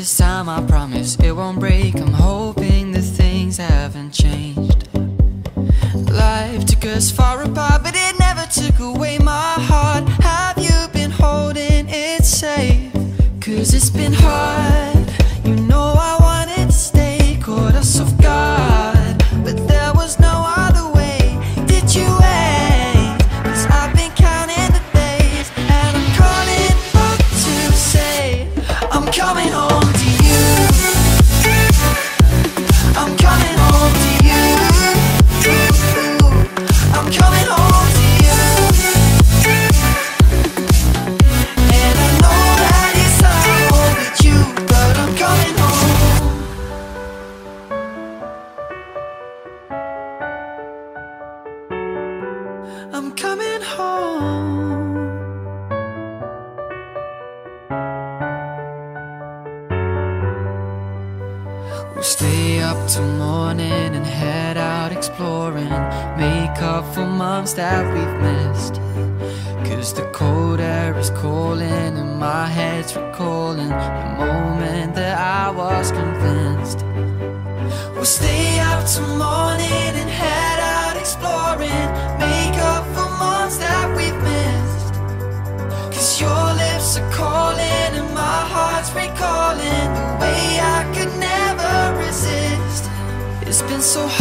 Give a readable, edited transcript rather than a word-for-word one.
this time I promise it won't break. I'm hoping that things haven't changed. Life took us far apart, but it never took away my heart. Have you been holding it safe? 'Cause it's been hard. You know I wanted to stay, caught us off guard, but there was no other way. Did you wait? 'Cause I've been counting the days, and I'm calling up to say I'm coming home to you. I'm coming home to you. I'm coming home to you. And I know that it's hard with you, but I'm coming home. I'm coming home. We'll stay up till morning and head out exploring, make up for months that we've missed. 'Cause the cold air is calling and my head's recalling the moment that I was convinced. We'll stay up till morning and head out exploring, make up for months that we've missed. 'Cause your lips are calling and my heart's recalling the way I could never resist. It's been so hard.